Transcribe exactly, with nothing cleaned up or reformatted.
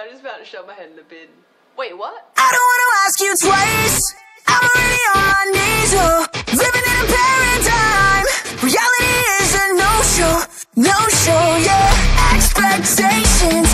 just found to shove my head in the bin. Wait, what? I don't want to ask you twice. I'm already on my knees, oh, living in a paradigm. Reality is a no-show, no-show, yeah. Expectations